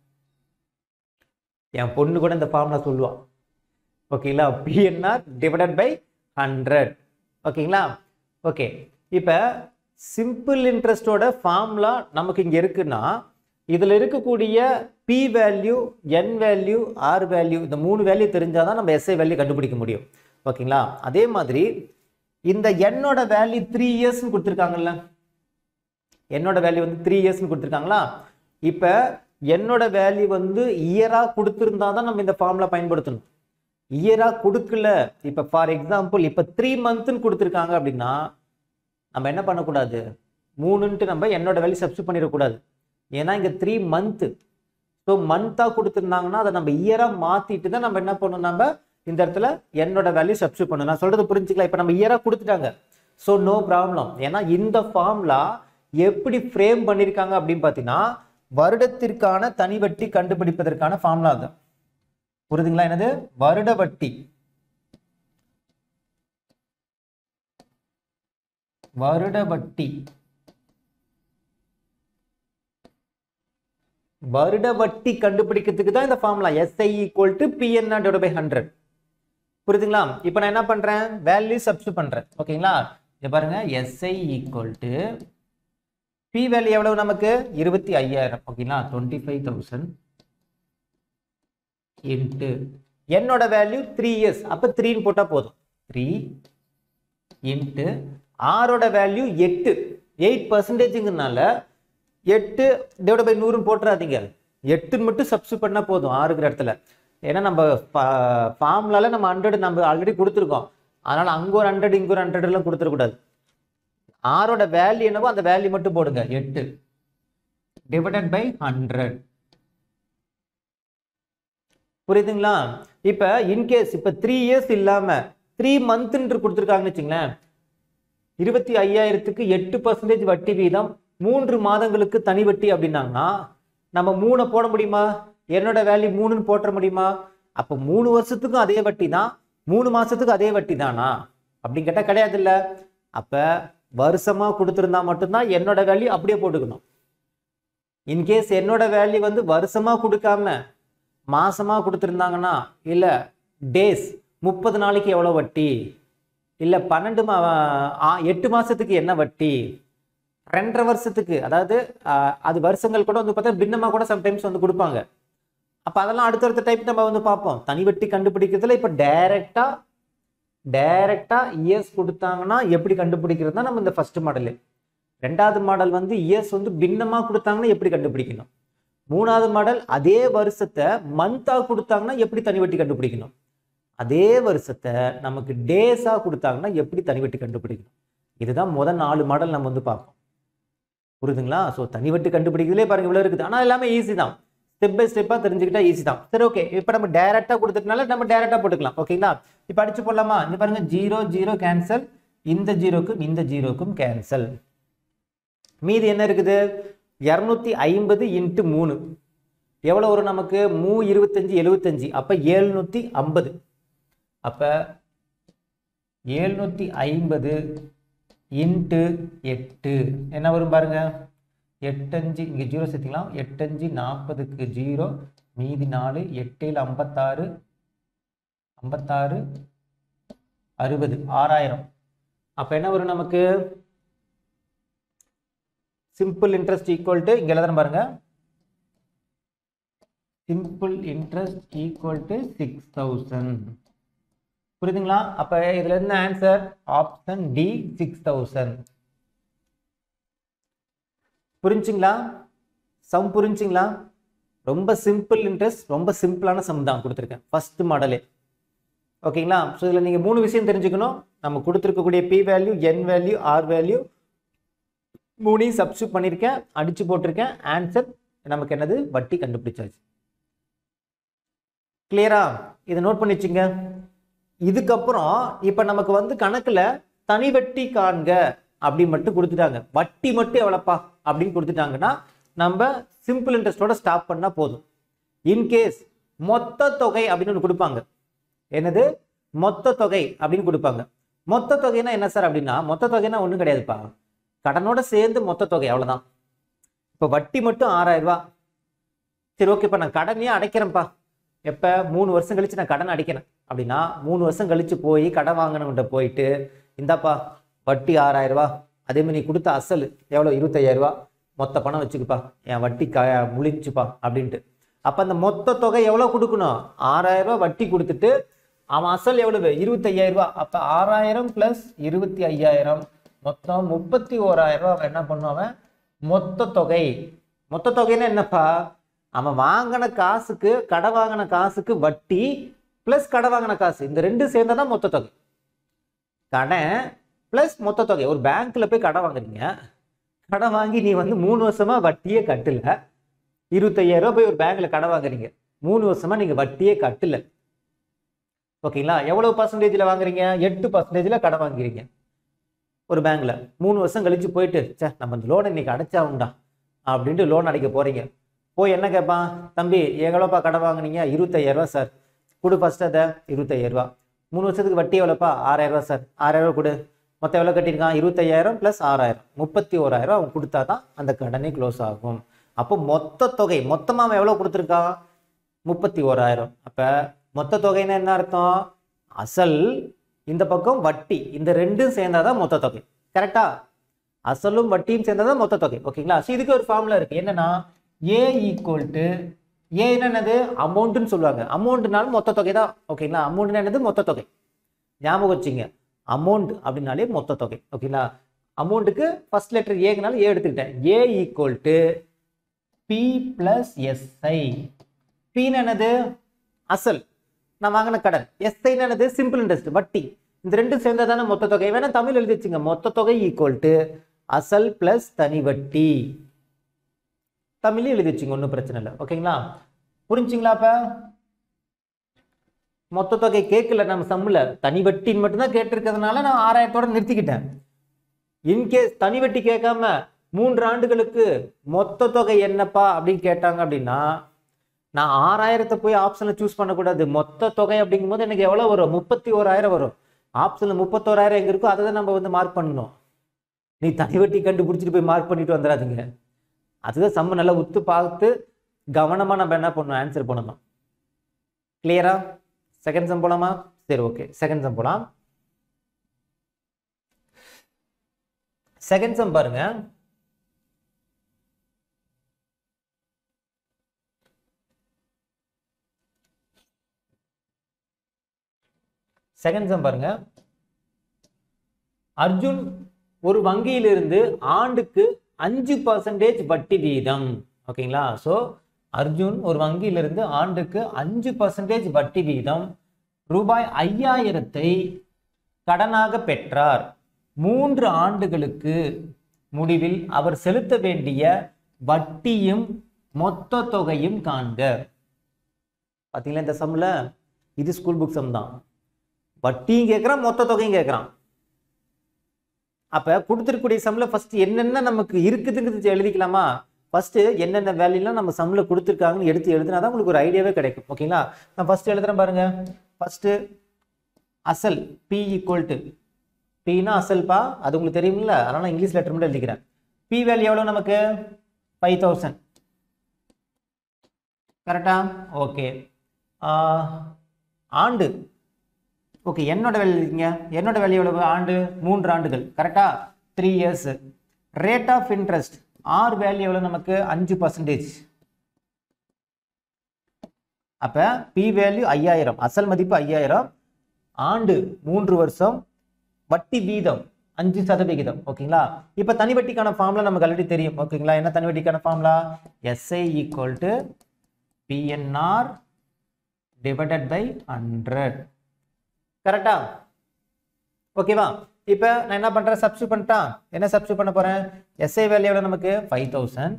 என் பொண்ணு கூட இந்த ஃபார்முலா சொல்லுவா. ஓகேங்களா, PNR டிவைடட் பை 100. ஓகேங்களா, ஓகே. இப்ப சிம்பிள் இன்ட்ரெஸ்டோட ஃபார்முலா நமக்கு இங்க இருக்குன்னா, இதுல இருக்கக்கூடிய P value, N value, R value, இந்த 3 வேல்யூ தெரிஞ்சாதான் நம்ம SI வேல்யூ கண்டுபிடிக்க முடியும். ஓகேங்களா, அதே மாதிரி இந்த என்னோட வேல்யூ 3 years கொடுத்துருக்காங்கல்ல, என்னோட வேல்யூ வந்து 3 years கொடுத்துருக்காங்களா. இப்ப என்னோட வேல்யூ வந்து இயரா கொடுத்துருந்தா தான் நம்ம இந்த ஃபார்முலா பயன்படுத்தணும். இயரா கொடுக்கல, இப்ப ஃபார் எக்ஸாம்பிள் இப்ப 3 months கொடுத்துருக்காங்க அப்படின்னா நம்ம என்ன பண்ணக்கூடாது, 3ன்ட்டு நம்ம என்னோட வேல்யூ சப்ஸ்டிட் பண்ணிடக்கூடாது. ஏன்னா இங்க 3 month. ஸோ மந்த்தா கொடுத்துருந்தாங்கன்னா அதை நம்ம இயரா மாத்திட்டு தான் நம்ம என்ன பண்ணணும், நம்ம இந்த இடத்துல என்னோட வேல்யூ சப்ஸ்டிட் பண்ணணும். நான் சொல்றது புரிஞ்சுக்கலாம். இப்ப நம்ம இயரா கொடுத்துட்டாங்க, ஸோ நோ ப்ராப்ளம். ஏன்னா இந்த ஃபார்முலா எப்படி ஃப்ரேம் பண்ணிருக்காங்க அப்படின்னு பாத்தீங்கன்னா, வருடத்திற்கான தனி வட்டி கண்டுபிடிப்பதற்கான ஃபார்முலா தான். புரியுதுங்களா, என்னது வருட வட்டி. வருட வட்டி, வருட வட்டி கண்டுபிடிக்கிறதுக்கு தான் இந்த formula SI equal to PNR divided by 100. புரியுதுங்களா, இப்போ நான் என்ன பண்றேன், வேல்யூ சப்ஸ்டிட் பண்றேன். ஓகேங்களா, இங்க பாருங்க, SI equal to P value எவ்வளவு நமக்கு 25,000. ஓகேங்களா, 25,000 இன்ட்டு என்னோட வேல்யூ 3 years, அப்ப 3 போட்டா போதும். 3 இன்ட்டு ஆரோட வேல்யூ 8%ங்கிறனால 8 டிவைட் பை 100 போட்டுறாதீங்க, 8 மட்டும் சப்ஸ்டிட் பண்ணா போதும் ஆறுங்கிற இடத்துல. ஏன்னா நம்ம ஃபார்முலால நம்ம 100 நம்ம ஆல்ரெடி கொடுத்துருக்கோம், அதனால அங்க ஒரு 100 இங்க ஒரு 100 எல்லாம் கொடுத்துடக்கூடாது. ஆரோட வேல்யூ என்னவோ அந்த வேல்யூ மட்டும் போடுங்க, 8 டிவைடட் பை 100. புரியுதுங்களா, இப்ப இன்கேஸ் இப்ப 3 years இல்லாம 3 months கொடுத்துருக்காங்கன்னு வச்சுங்களேன், 25,000க்கு 8% வட்டி வீதம், 3 மாதங்களுக்கு தனி வட்டி அப்படின்னாங்கன்னா நம்ம 3 போட முடியுமா, என்னோட வேல்யூ 3ன்னு போட்ட முடியுமா. அப்போ 3 வருஷத்துக்கும் அதே வட்டி தான், 3 மாசத்துக்கு அதே வட்டி தானா அப்படின்னு கேட்டா கிடையாது இல்ல. அப்ப வருஷமா கொடுத்திருந்தா மட்டும்தான் என்னோட வேல்யூ அப்படியே போட்டுக்கணும். இன்கேஸ் என்னோட வேல்யூ வந்து வருஷமா கொடுக்காம மாசமா கொடுத்திருந்தாங்கன்னா, இல்ல டேஸ் 30 நாளைக்கு எவ்வளவு வட்டி, இல்ல 8 மாசத்துக்கு என்ன வட்டி, 2.5 வருஷத்துக்கு, அதாவது அது வருஷங்கள் கூட வந்து பார்த்தா பின்னமா கூட சம்டைம்ஸ் வந்து கொடுப்பாங்க. அப்ப அதெல்லாம் அடுத்தடுத்த டைப் நம்ம வந்து பார்ப்போம். தனி வட்டி கண்டுபிடிக்கிறதுல இப்ப டைரக்டா இயர்ஸ் கொடுத்தாங்கன்னா எப்படி கண்டுபிடிக்கிறது தான் நம்ம இந்த ஃபர்ஸ்ட் மாடல். ரெண்டாவது மாடல் வந்து இயர்ஸ் வந்து பின்னமா கொடுத்தாங்கன்னா எப்படி கண்டுபிடிக்கணும். மூணாவது மாடல் அதே வருஷத்தை மந்தா கொடுத்தாங்கன்னா எப்படி தனி வட்டி கண்டுபிடிக்கணும். அதே வருஷத்தை நமக்கு டேஸா கொடுத்தாங்கன்னா எப்படி தனி வட்டி கண்டுபிடிக்கணும். இதுதான் முதல் 4 மாடல் நம்ம வந்து பார்ப்போம். புரியுதுங்களா? ஸோ தனி வட்டி கண்டுபிடிக்கிறதுலே பாருங்க இவ்வளோ இருக்குது. ஆனால் எல்லாமே ஈஸி தான். ஸ்டெப் பை ஸ்டெப்பாக தெரிஞ்சுக்கிட்டா ஈஸி தான். சரி, ஓகே. இப்போ நம்ம டேரெக்டாக கொடுத்துட்டனால நம்ம டேரெக்டாக போட்டுக்கலாம். ஓகேங்களா? இப்போ அடிச்சு போடலாமா? இங்கே பாருங்க 0 0 கேன்சல், இந்த 0க்கும் இந்த 0க்கும் கேன்சல். மீதி என்ன இருக்குது? 250 × 3 எவ்வளோ வரும் நமக்கு? 3 25 75. அப்போ 750. அப்போ 750 × 8 என்ன வரும் பாருங்க? 8 5 இங்கே 0 சேர்த்துக்கலாம். 8 5 40க்கு 0, மீதி 4, 8 7 56 56 60 6000. அப்போ என்ன வரும் நமக்கு? சிம்பிள் இன்ட்ரெஸ்ட் ஈக்குவல் டு இங்கே எழுதுறேன் பாருங்க. Simple interest equal to 6000. புரியுதுங்களா? அப்போ இதுல என்ன ஆன்சர்? Option D 6000. புரிஞ்சுங்களா? சம் புரிஞ்சுங்களா? ரொம்ப சிம்பிள் இன்ட்ரெஸ்ட், ரொம்ப சிம்பிளான சம் தான் கொடுத்துருக்கேன் ஃபர்ஸ்ட் மாடலே. ஓகேங்களா? ஸோ இதில் நீங்கள் 3 விஷயம் தெரிஞ்சுக்கணும். நம்ம கொடுத்துருக்கக்கூடிய P value, N value, R value 3 substitute பண்ணியிருக்கேன், அடிச்சு போட்டிருக்கேன். ஆன்சர் நமக்கு என்னது? வட்டி கண்டுபிடிச்சாச்சு. கிளியரா? இதை நோட் பண்ணி வச்சுங்க. இதுக்கப்புறம் இப்போ நமக்கு வந்து கணக்கில் தனி வட்டி காண்க அப்படி மட்டும் கொடுத்துட்டாங்க. வட்டி மட்டும் எவ்வளோப்பா அப்படின்னு கொடுத்துட்டாங்கன்னா நம்ம சிம்பிள் இன்ட்ரெஸ்டோட ஸ்டாப் பண்ணால் போதும். இன்கேஸ் மொத்த தொகை அப்படின்னு ஒன்று கொடுப்பாங்க. என்னது? மொத்த தொகை அப்படின்னு கொடுப்பாங்க. மொத்த தொகைனா என்ன சார் அப்படின்னா, மொத்த தொகைனா ஒன்றும் கிடையாதுப்பா, கடனோட சேர்ந்து மொத்த தொகை, அவ்வளோதான். இப்போ வட்டி மட்டும் 6000 ரூபா. சரி, ஓகே. இப்போ நான் கடனையே அடைக்கிறேன்ப்பா. எப்போ? 3 வருஷம் கழிச்சு நான் கடன் அடைக்கிறேன் அப்படின்னா 3 வருஷம் கழிச்சு போய் கடன் வாங்கினவங்கிட்ட போயிட்டு, இந்தாப்பா வட்டி 6000 ரூபா, அதே மாதிரி நீ கொடுத்த அசல் எவ்வளோ? 25000 ரூபா, மொத்த பணம் வச்சுக்குப்பா, என் வட்டி முழிச்சுப்பா அப்படின்ட்டு. அப்போ அந்த மொத்த தொகை எவ்வளோ கொடுக்கணும்? 6000 ரூபா வட்டி கொடுத்துட்டு அவன் அசல் எவ்வளவு? 25000 ரூபா. அப்போ 6000 + 25000 மொத்தம் 31000 ரூபா. அவன் என்ன பண்ணுவான்? மொத்த தொகை. மொத்த தொகைன்னா என்னப்பா? அவன் வாங்கின காசுக்கு, கடை வாங்கின காசுக்கு வட்டி பிளஸ் கடை வாங்கின காசு, இந்த ரெண்டும் சேர்ந்ததான் மொத்த தொகை. கடன் பிளஸ் மொத்த தொகை. ஒரு பேங்க்ல போய் கடை வாங்குறீங்க, கடை வாங்கி நீ வந்து 3 வருஷமா வட்டியே கட்டல. 25000 ரூபாய் போய் ஒரு பேங்க்ல கடை வாங்குறீங்க, 3 வருஷமா நீங்க வட்டியே கட்டல. ஓகேங்களா? எவ்வளவு பர்சன்டேஜ்ல வாங்குறீங்க? 8% கடை வாங்குறீங்க ஒரு பேங்க்ல. 3 வருஷம் கழிச்சு போயிட்டு, சே நம்ம இந்த லோன் இன்னைக்கு அடைச்சா உண்டா அப்படின்ட்டு லோன் அடைக்க போறீங்க. போய் என்ன கேட்பான்? தம்பி எவ்வளோப்பா கடை வாங்குனீங்க? 25000 ரூபா சார். கொடு ஃபர்ஸ்ட் அதை. 25000 ரூபா. 3 வருஷத்துக்கு வட்டி எவ்வளோப்பா? 6000 ரூபா சார். 6000 ரூபா கொடு. மொத்தம் எவ்வளோ கட்டியிருக்கான்? 25000 + 6000 31000 அவன் கொடுத்தா தான் அந்த கடனே க்ளோஸ் ஆகும். அப்போ மொத்த தொகை மொத்தமாக அவன் எவ்வளோ கொடுத்துருக்கான்? 31000. அப்போ மொத்த தொகைன்னா என்ன அர்த்தம்? அசல், இந்த பக்கம் வட்டி, இந்த ரெண்டும் சேர்ந்தாதான் மொத்த தொகை. கரெக்டா? அசலும் வட்டியும் சேர்ந்தாதான் மொத்த தொகை. ஓகேங்களா? ஸோ இதுக்கு ஒரு ஃபார்முலா இருக்கு. என்னன்னா A = A என்னது? அமௌண்ட்னு சொல்லுவாங்க. அமௌண்ட்னாலும் மொத்த தொகை தான். ஓகேங்களா? அமௌண்ட் என்னது? மொத்த தொகை. ஞாபகம் வச்சுங்க, அமௌண்ட் அப்படின்னாலே மொத்த தொகை. ஓகேங்களா? அமௌண்ட்டுக்கு ஃபர்ஸ்ட் லெட்டர் ஏங்கனால ஏ எடுத்துக்கிட்டேன். A = P + SI. P என்னது? அசல், நான் வாங்கின கடன். SI என்னது? சிம்பிள் இன்ட்ரெஸ்ட், வட்டி. இந்த ரெண்டும் சேர்ந்தா தானே மொத்த தொகை. வேணா தமிழ் எழுதி வச்சுங்க. மொத்த தொகை = அசல் + தனி வட்டி. தமிழ் எழுதி வச்சுங்க, ஒன்றும் பிரச்சனை இல்லை. ஓகேங்களா? புரிஞ்சுங்களா? அப்ப மொத்த தொகை கேட்கல நம்ம சம்முல, தனி வட்டின்னு மட்டும்தான் கேட்டிருக்கிறதுனால நான் 6000 நிறுத்திக்கிட்டேன். இன்கேஸ் தனி வட்டி கேட்காம 3 ஆண்டுகளுக்கு மொத்த தொகை என்னப்பா அப்படின்னு கேட்டாங்க அப்படின்னா நான் 6000 போய் ஆப்ஷன்ல சூஸ் பண்ணக்கூடாது. மொத்த தொகை அப்படிங்கும் போது எனக்கு எவ்வளவு வரும்? 31000 வரும். ஆப்ஷன்ல 31000 எங்க இருக்கோ அதை தான் நம்ம வந்து மார்க் பண்ணணும். நீ தனி வட்டி கண்டுபிடிச்சிட்டு போய் மார்க் பண்ணிட்டு வந்துடாதீங்க. அதுதான் சம்ம நல்லா உத்து பார்த்து கவனமா நம்ம என்ன பண்ணணும்? ஆன்சர் பண்ணணும். கிளியரா? செகண்ட் சம் போலாமா? சரி, ஓகே. செகண்ட் சம் போலாம். செகண்ட் சம் பாருங்க. செகண்ட் சம் பாருங்க. அர்ஜுன் ஒரு வங்கியிலிருந்து ஆண்டுக்கு 5% வட்டி வீதம். ஓகேங்களா? ஸோ அர்ஜுன் ஒரு வங்கியிலிருந்து ஆண்டுக்கு 5% வட்டி வீதம் ரூபாய் 5000 கடனாக பெற்றார். 3 ஆண்டுகளுக்கு முடிவில் அவர் செலுத்த வேண்டிய வட்டியும் மொத்த தொகையும் காண்க. பார்த்தீங்களா இந்த சம்ல? இது ஸ்கூல் புக் சம் தான். வட்டியும் கேட்குறான், மொத்த தொகையும் கேட்குறான். அப்போ கொடுத்துருக்கூடிய சம்மில் ஃபஸ்ட்டு என்னென்ன நமக்கு இருக்குதுங்கிறது எழுதிக்கலாமா? ஃபஸ்ட்டு என்னென்ன வேல்யூலாம் நம்ம சம்மில் கொடுத்துருக்காங்கன்னு எடுத்து எழுதுனா தான் உங்களுக்கு ஒரு ஐடியாவே கிடைக்கும். ஓகேங்களா? நான் ஃபஸ்ட்டு எழுதுகிறேன் பாருங்கள். ஃபஸ்ட்டு அசல் பி ஈக்குவல் டு, பின்னா அசல்ப்பா, அது உங்களுக்கு தெரியுமில்ல, அதனால் நான் இங்கிலீஷ் லெட்டர் மட்டும் எழுதிக்கிறேன். பி வேல்யூ எவ்வளோ நமக்கு? 5000. கரெக்டா? ஓகே. ஆண்டு, ஓகே, என்னோட வேல்யூ இருக்குங்க. என்னோட வேல்யூ எவ்வளவு? ஆண்டு 3 ஆண்டுகள். கரெக்டா? 3 years. Rate of interest R value எவ்வளவு நமக்கு? 5%. அப்ப பி வேல்யூ 5000, அசல் மதிப்பு 5000, ஆண்டு 3 வருஷம், வட்டி வீதம் 5%. ஓகேங்களா? இப்ப தனி வட்டிக்கான ஃபார்முலா நமக்கு ஆல்ரெடி தெரியும். ஓகேங்களா? என்ன தனி வட்டிக்கான formula? SI equal to PNR divided by 100. கரெக்டா? ஓகேவா? இப்போ நான் என்ன பண்றேன்? சப்ஸ்டிட்யூட் பண்ணிட்டா. என்ன சப்ஸ்டிட்யூட் பண்ண போறேன்? SI வேல்யூ எவ்வளவு நமக்கு? 5000.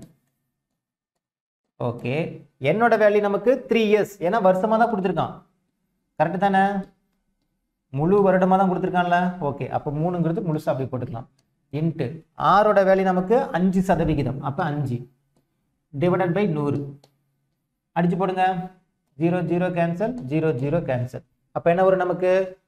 ஓகே, என்னோட வேல்யூ நமக்கு 3 இயர்ஸ், ஏன்னா வருஷமா தான் கொடுத்துருக்கான். கரெக்ட் தானே? முழு வருடமா தான் கொடுத்துருக்கான்ல. ஓகே, அப்போ 3ங்கிறது முழுசா அப்படி போட்டுக்கலாம். இன்ட்டு ஆரோட வேல்யூ நமக்கு 5%. அப்போ 5 டிவைடட் பை 100 அடிச்சு போடுங்க. 0 0 கேன்சல், 0 0 கேன்சல். அப்போ என்ன வரும் நமக்கு?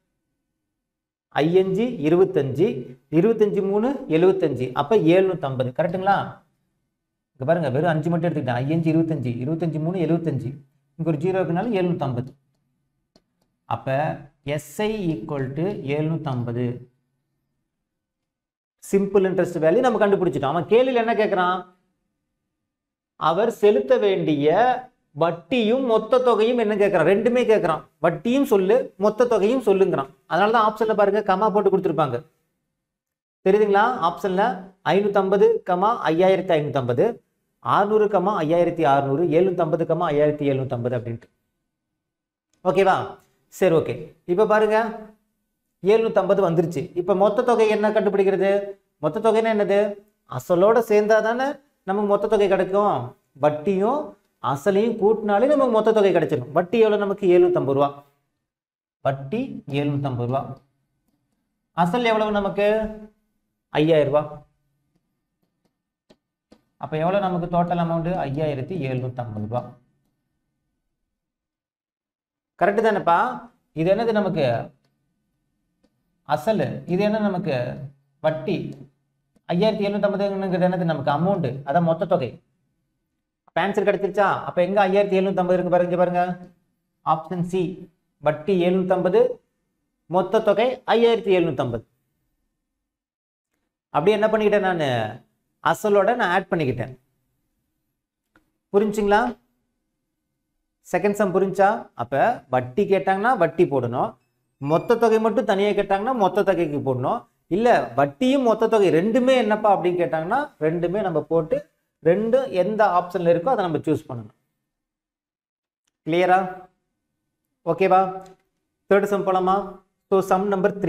5 25, 25 3 75, அப்போ 750. கரெக்டுங்களா? இங்கே பாருங்க, வெறும் 5 மட்டும் எடுத்துக்கிட்டேன். 5 25, 25 3 75, இங்கே ஒரு 0 இருக்குனால 750. அப்போ SI equal to 750. Simple interest value நம்ம கண்டுபிடிச்சிட்டோம். அவன் கேள்வியில் என்ன கேட்குறான்? அவர் செலுத்த வேண்டிய வட்டியும் மொத்த தொகையும் என்ன கேட்கறான்? ரெண்டுமே கேட்கறான். வட்டியும் சொல்லு, மொத்த தொகையும் சொல்லுங்கிறான். அதனால தான் ஆப்ஷன்ல பாருங்க கமா போட்டு கொடுத்துருப்பாங்க. தெரியுதுங்களா? ஆப்ஷன்ல 550, 5550, 600, 5600, 750, 5750 அப்படின்ட்டு. ஓகேவா? சரி, ஓகே. இப்போ பாருங்க 750 வந்துருச்சு. இப்போ மொத்த தொகை என்ன கண்டுபிடிக்கிறது? மொத்த தொகைன்னா என்னது? அசலோட சேர்ந்தா தானே நமக்கு மொத்த தொகை கிடைக்கும். வட்டியும் அசலையும் கூட்டினாலே நமக்கு மொத்த தொகை கிடைச்சிடும். வட்டி எவ்வளவு நமக்கு? 750 ரூபா. வட்டி 750 ரூபா. அசல் எவ்வளவு நமக்கு? 5000 ரூபா. அப்ப எவ்வளவு நமக்கு டோட்டல் அமௌண்ட்? 5750 ரூபா. கரெக்ட் தானேப்பா? இது என்னது நமக்கு? அசல். இது என்ன நமக்கு? வட்டி. 5750 என்னது நமக்கு? அமௌண்ட். அதான் மொத்த தொகை. ஆன்சர் கிடைச்சிருச்சா? அப்ப எங்க 5750 இருக்கு பாருங்க. பாருங்க, ஆப்ஷன் சி. வட்டி 750, மொத்த தொகை 5750. அப்படி என்ன பண்ணிக்கிட்டேன்? நான் அசலோட நான் ஆட் பண்ணிக்கிட்டேன். புரிஞ்சுங்களா? செகண்ட் சம் புரிஞ்சா? அப்ப வட்டி கேட்டாங்கன்னா வட்டி போடணும், மொத்த தொகை மட்டும் தனியா கேட்டாங்கன்னா மொத்த தொகைக்கு போடணும். இல்ல வட்டியும் மொத்த தொகை ரெண்டுமே என்னப்பா அப்படின்னு கேட்டாங்கன்னா ரெண்டுமே நம்ம போட்டு ரெண்டும் எந்த ஆப்ஷன்ல இருக்கோ அதை நம்ம சூஸ் பண்ணணும். கிளியரா? ஓகேவா? தேர்ட் சம் போலாமா? So sum number 3.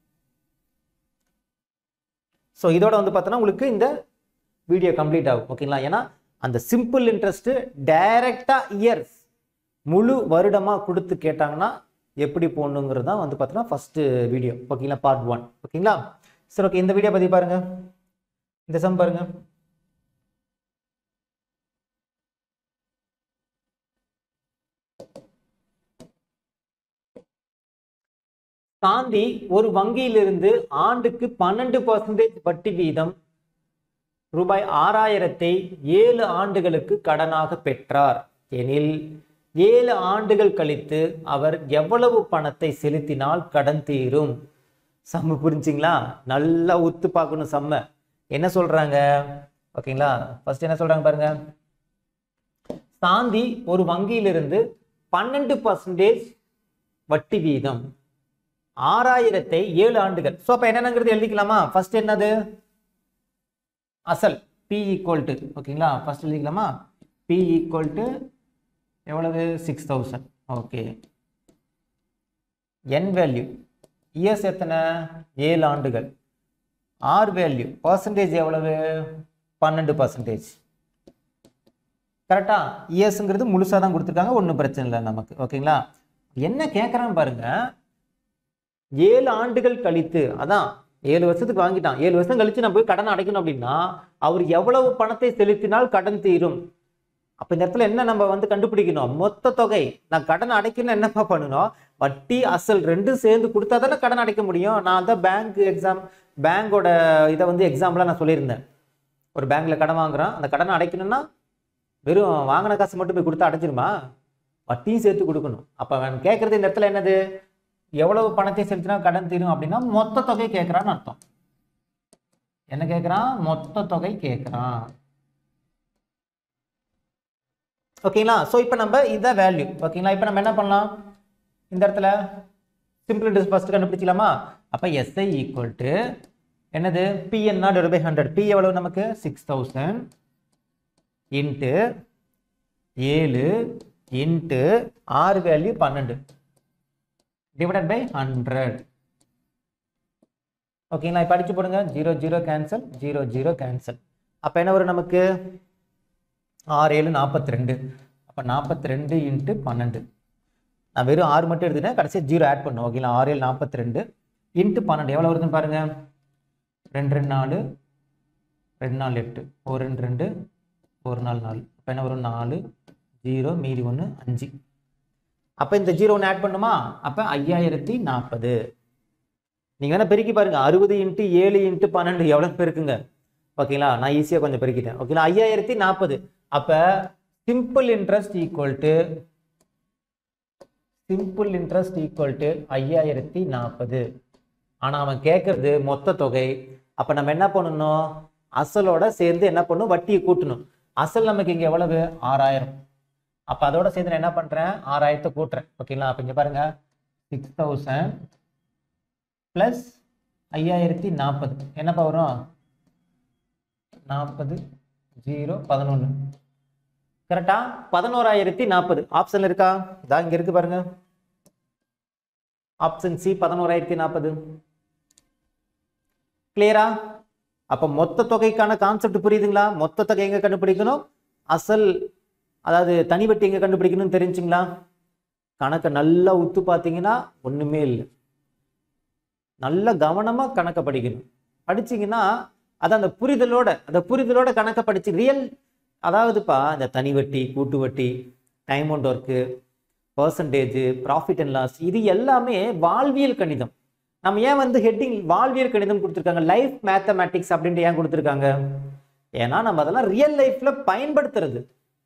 ஸோ இதோட வந்து பார்த்தோன்னா உங்களுக்கு இந்த வீடியோ கம்ப்ளீட் ஆகும். ஓகேங்களா? ஏன்னா அந்த சிம்பிள் இன்ட்ரெஸ்ட் டைரக்டா இயர்ஸ் முழு வருடமா கொடுத்து கேட்டாங்கன்னா எப்படி போடணுங்கிறது தான் வந்து பார்த்தோன்னா ஃபர்ஸ்ட் வீடியோ. ஓகேங்களா? பார்ட் 1. ஓகேங்களா? சரி, ஓகே. இந்த வீடியோ பத்தி பாருங்க. இந்த சம் பாருங்க. காந்தி ஒரு வங்கியிலிருந்து ஆண்டுக்கு 12% வட்டி வீதம் ரூபாய் 6000ஐ 7 ஆண்டுகளுக்கு கடனாக பெற்றார் எனில் 7 ஆண்டுகள் கழித்து அவர் எவ்வளவு பணத்தை செலுத்தினால் கடன் தீரும்? சம்ம புரிஞ்சுங்களா? நல்லா உத்து பார்க்கணும் சம்ம. என்ன சொல்றாங்க? ஓகேங்களா? ஃபர்ஸ்ட் என்ன சொல்றாங்க பாருங்க. காந்தி ஒரு வங்கியிலிருந்து 12% வட்டி வீதம் 6000ஐ 7 ஆண்டுகள். ஸோ அப்போ என்னங்கிறது எழுதிக்கலாமா? ஃபர்ஸ்ட் என்னது? அசல் P ஈக்குவல் டு, ஓகேங்களா? ஃபர்ஸ்ட் எழுதிக்கலாமா? P ஈக்குவல் டு எவ்வளவு? 6000. ஓகே. N வேல்யூ இயர்ஸ் எத்தனை? 7 ஆண்டுகள். ஆர் வேல்யூ பர்சன்டேஜ் எவ்வளவு 12%. கரெக்டா? இயர்ஸ்ங்கிறது முழுசாக தான் கொடுத்துருக்காங்க, ஒன்றும் பிரச்சனை இல்லை நமக்கு. ஓகேங்களா? என்ன கேட்குறான்னு பாருங்க, 7 ஆண்டுகள் கழித்து, அதான் 7 வருஷத்துக்கு வாங்கிட்டான், 7 வருஷம் கழிச்சு நான் போய் கடன் அடைக்கணும் அப்படின்னா அவர் எவ்வளவு பணத்தை செலுத்தினால் கடன் தீரும்? அப்போ இந்த இடத்துல என்ன நம்ம வந்து கண்டுபிடிக்கணும்? மொத்த தொகை. நான் கடன் அடைக்கணும் என்னப்பா பண்ணணும்? வட்டி அசல் ரெண்டும் சேர்ந்து கொடுத்தா தானே கடன் அடைக்க முடியும். நான் தான் பேங்கோட இதை வந்து எக்ஸாம்பிளாக நான் சொல்லியிருந்தேன். ஒரு பேங்க்ல கடன் வாங்குறான், அந்த கடனை அடைக்கணும்னா வெறும் வாங்கின காசு மட்டும் போய் கொடுத்தா அடைச்சிருமா? வட்டியும் சேர்த்து கொடுக்கணும். அப்போ அவன் கேட்கறது இந்த இடத்துல என்னது? எவ்வளவு பணத்தை செலுத்தினா கடன் தீரும் அப்படின்னா மொத்த தொகை கேட்கறான்னு அர்த்தம். என்ன கேட்கறான்? மொத்த தொகை கேட்கறான். ஓகேங்களா? ஸோ இப்போ நம்ம இதான் வேல்யூ. ஓகேங்களா? இப்போ நம்ம என்ன பண்ணலாம்? இந்த இடத்துல சிம்பிள் இன்ட்ரெஸ்ட் ஃபர்ஸ்ட் கண்டுபிடிச்சிக்கலாமா? அப்போ எஸ்ஐ ஈக்குவல் டு என்னது? PNR divide by 100. பி எவ்வளவு நமக்கு? 6000 into 7 into R value 12 divided by 100. ஓகேங்களா? இப்போ அடிச்சு போடுங்க. 0 0 கேன்சல், 0 0 கேன்சல். அப்போ என்ன வரும் நமக்கு? 6 7 42. அப்போ 42 இன்ட்டு 12. நான் வெறும் 6 மட்டும் எடுத்துட்டேன், கடைசியாக 0 ஆட் பண்ணும். ஓகேங்களா? 6 7 42 இன்ட்டு 12 எவ்வளோ வருதுன்னு பாருங்க. 2 2 4, 2 4 8, 1 2 2, 1 4 4. அப்போ என்ன வரும்? 4 0 மீதி 1 5. அப்போ இந்த 0 ஒன்று ஆட் பண்ணுமா? அப்போ 5040. நீங்கள் வேணால் பெருக்கி பாருங்க. 60 இன்ட்டு 7 இன்ட்டு 12 எவ்வளோ பெருக்குங்க? ஓகேங்களா? நான் ஈஸியாக கொஞ்சம் பெருக்கிட்டேன். ஓகேங்களா? 5040. அப்போ சிம்பிள் இன்ட்ரெஸ்ட் ஈக்குவல் டு 5040. ஆனால் அவன் கேட்கறது மொத்த தொகை. அப்போ நம்ம என்ன பண்ணணும்? அசலோட சேர்ந்து என்ன பண்ணணும்? வட்டியை கூட்டணும். அசல் நமக்கு இங்கே எவ்வளவு? 6000. அப்போ அதோட சேர்ந்து நான் என்ன பண்ணுறேன்? 6000 கூட்டுறேன். ஓகேங்களா? அப்போ இங்கே பாருங்க, 6000 ப்ளஸ் 5040 என்னப்பா வரும்? 40 0 11. கரெக்டா? 11040 ஆப்ஷன் இருக்கா? இதான் இங்கே இருக்கு பாருங்க. Option C 11040. கிளியரா? அப்போ மொத்த தொகைக்கான கான்செப்ட் புரியுதுங்களா? மொத்த தொகை எங்க கண்டுபிடிக்கணும்? அசல், அதாவது தனி வட்டி எங்க கண்டுபிடிக்கணும்னு தெரிஞ்சுங்களா? கணக்கை நல்லா உத்து பார்த்தீங்கன்னா ஒண்ணுமே இல்லை. நல்ல கவனமா கணக்கை படிக்கணும். படிச்சீங்கன்னா அது அந்த புரிதலோட கணக்கை படிச்சு ரியல், அதாவதுப்பா இந்த தனி வட்டி, கூட்டு வட்டி, time and work, percentage, profit and loss, இது எல்லாமே வாழ்வியல் கணிதம். நம்ம ஏன் வந்து ஹெட்டிங் வாழ்வியல் கணிதம் கொடுத்துருக்காங்க, லைஃப் மேத்தமேட்டிக்ஸ் அப்படின்ட்டு ஏன் கொடுத்துருக்காங்க? ஏன்னா நம்ம அதெல்லாம் ரியல் லைஃப்ல பயன்படுத்துறது.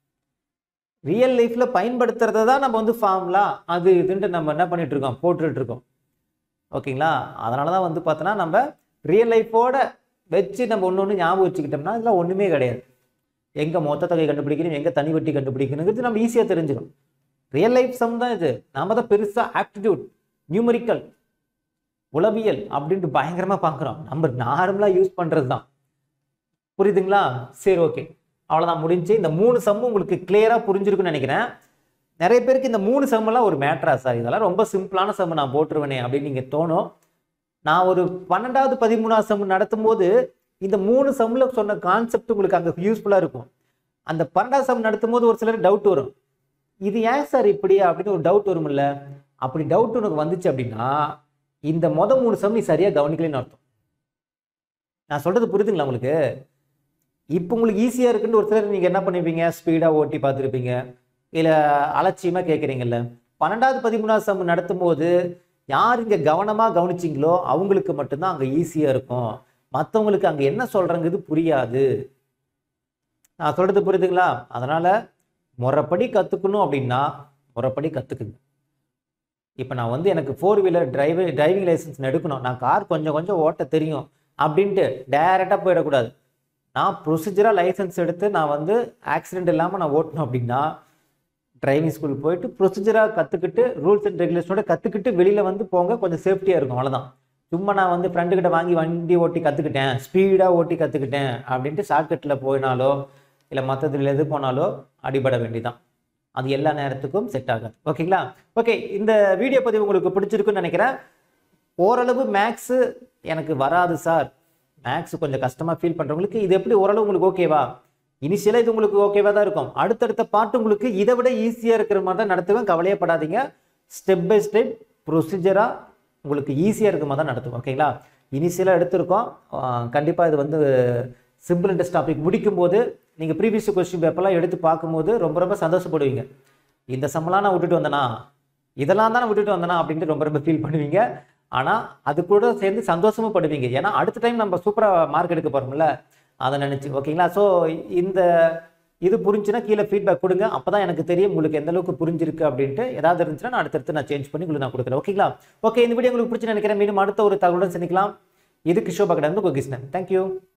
ரியல் லைஃப்ல பயன்படுத்துறத தான் நம்ம வந்து ஃபார்முலா அது இதுன்ட்டு நம்ம என்ன பண்ணிட்டு இருக்கோம்? போட்டுட்டு இருக்கோம். ஓகேங்களா? அதனால தான் வந்து பார்த்தோன்னா நம்ம ரியல் லைஃபோட வச்சு நம்ம ஒன்று ஞாபகம் வச்சுக்கிட்டோம்னா இதெல்லாம் ஒன்றுமே கிடையாது. எங்கே மொத்த தொகை கண்டுபிடிக்கணும், எங்கே தனி வட்டி கண்டுபிடிக்கணுங்கிறது நம்ம ஈஸியாக தெரிஞ்சுக்கணும். ரியல் லைஃப் சம் தான் இது. நாம தான் பெருசாக ஆப்டிடியூட், நியூமரிக்கல், உளவியல் அப்படின்ட்டு பயங்கரமாக பார்க்குறோம். நம்ம நார்மலாக யூஸ் பண்ணுறது தான். புரியுதுங்களா? சரி, ஓகே, அவ்வளோதான், முடிஞ்சு. இந்த 3 சம்மும் உங்களுக்கு கிளியராக புரிஞ்சிருக்குன்னு நினைக்கிறேன். நிறைய பேருக்கு இந்த 3 சம்மெல்லாம் ஒரு மேட்ரா சார், இதெல்லாம் ரொம்ப சிம்பிளான சம் நான் போட்டுருவேனே அப்படின்னு நீங்கள் தோணும். நான் ஒரு 12வது 13வது சம் நடத்தும் போது இந்த 3 சம்மில் சொன்ன கான்செப்ட் உங்களுக்கு அங்கே யூஸ்ஃபுல்லாக இருக்கும். அந்த 12வது சம் நடத்தும் போது ஒரு சிலர் டவுட் வரும், இது ஏன் சார் இப்படி அப்படின்னு ஒரு டவுட் வரும்ல. அப்படி டவுட் உனக்கு வந்துச்சு அப்படின்னா இந்த 3 சம் நீ சரியாக கவனிக்கலன்னு அர்த்தம். நான் சொல்றது புரியுதுங்களா உங்களுக்கு? இப்போ உங்களுக்கு ஈஸியாக இருக்குன்னு ஒரு சிலர் நீங்கள் என்ன பண்ணுவீங்க? ஸ்பீடாக ஓட்டி பார்த்துருப்பீங்க, இல்லை அலட்சியமாக கேட்குறீங்கல்ல. 12வது 13வது சம் நடத்தும் போது யார் இங்கே கவனமாக கவனிச்சிங்களோ அவங்களுக்கு மட்டும்தான் அங்கே ஈஸியாக இருக்கும். மற்றவங்களுக்கு அங்கே என்ன சொல்கிறங்கிறது புரியாது. நான் சொல்கிறது புரியுதுங்களா? அதனால் முறைப்படி கற்றுக்கணும் அப்படின்னா முறைப்படி கற்றுக்குங்க. இப்போ நான் வந்து எனக்கு 4 வீலர் டிரைவிங் லைசன்ஸ் எடுக்கணும், நான் கார் கொஞ்சம் கொஞ்சம் ஓட்ட தெரியும் அப்படின்ட்டு டைரெக்டாக போயிடக்கூடாது. நான் ப்ரொசீஜராக லைசன்ஸ் எடுத்து நான் வந்து ஆக்சிடென்ட் இல்லாமல் நான் ஓட்டணும் அப்படின்னா டிரைவிங் ஸ்கூல் போயிட்டு ப்ரொசீஜராக கற்றுக்கிட்டு ரூல்ஸ் அண்ட் ரெகுலேஷனோட கற்றுக்கிட்டு வெளியில் வந்து போங்க, கொஞ்சம் சேஃப்டியாக இருக்கும். அவ்வளோதான். சும்மா நான் வந்து ஃப்ரெண்டுக்கிட்ட வாங்கி வண்டி ஓட்டி கற்றுக்கிட்டேன், ஸ்பீடாக ஓட்டி கற்றுக்கிட்டேன் அப்படின்ட்டு ஷார்ட்கட்டில் போயினாலோ இல்லை மற்றதுல எது போனாலோ அடிபட வேண்டிதான். அது எல்லா நேரத்துக்கும் செட் ஆகாது. ஓகேங்களா? ஓகே, இந்த வீடியோ பதிவு உங்களுக்கு பிடிச்சிருக்குன்னு நினைக்கிறேன். ஓரளவு மேக்ஸு எனக்கு வராது சார், மேக்ஸ் கொஞ்சம் கஷ்டமாக ஃபீல் பண்ணுறவங்களுக்கு இது எப்படி ஓரளவு உங்களுக்கு ஓகேவா, இனிஷியலாக இது உங்களுக்கு ஓகேவா தான் இருக்கும். அடுத்தடுத்த பார்ட் உங்களுக்கு இதை விட ஈஸியாக இருக்கிற மாதிரி தான் நடத்துவேன். கவலையப்படாதீங்க. ஸ்டெப் பை ஸ்டெப் ப்ரொசீஜராக உங்களுக்கு ஈஸியாக இருக்கிற மாதிரி தான் நடத்துவோம். ஓகேங்களா? இனிஷியலாக எடுத்திருக்கோம். கண்டிப்பாக இது வந்து சிம்பிள் இன்ட்ரெஸ்ட் டாபிக் முடிக்கும்போது நீங்கள் ப்ரீவியஸ் கொஸ்டின் பேப்பர்லாம் எடுத்து பார்க்கும்போது ரொம்ப ரொம்ப சந்தோஷப்படுவீங்க. இந்த சம்பளம் நான் விட்டுட்டு வந்தேனா, இதெல்லாம் தான் விட்டுட்டு வந்தேனா அப்படின்ட்டு ரொம்ப ரொம்ப ஃபீல் பண்ணுவீங்க. ஆனால் அது கூட சேர்ந்து சந்தோஷமும் படுவீங்க. ஏன்னா அடுத்த டைம் நம்ம சூப்பராக மார்க் எடுக்க போகிறோம்ல, அதை நினச்சி. ஓகேங்களா? ஸோ இந்த இது புரிஞ்சுன்னா கீழே ஃபீட்பேக் கொடுங்க. அப்போ தான் எனக்கு தெரியும் உங்களுக்கு எந்த அளவுக்கு புரிஞ்சிருக்கு அப்படின்ட்டு. ஏதாவது இருந்துச்சுன்னா நான் அடுத்தடுத்து நான் சேஞ்ச் பண்ணி உங்களுக்கு நான் கொடுக்குறேன். ஓகேங்களா? ஓகே, இந்த வீடியோ உங்களுக்கு பிடிச்சி நினைக்கிறேன். மீண்டும் அடுத்த ஒரு தகவலுடன் சந்திக்கலாம். இது கிருஷோபா கிட்ட இருந்து கிருஷ்ணன். தேங்க்யூ.